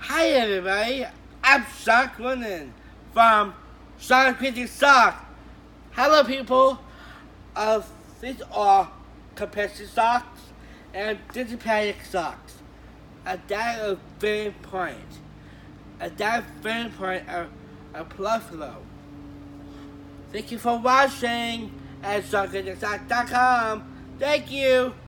Hi everybody, I'm Sock Running from Sock Crazy Sock. Hello people, these are compression socks and Diabetic socks. And that is very important. And that is very important a plus flow. Thank you for watching at SockCrazySock.com. Thank you.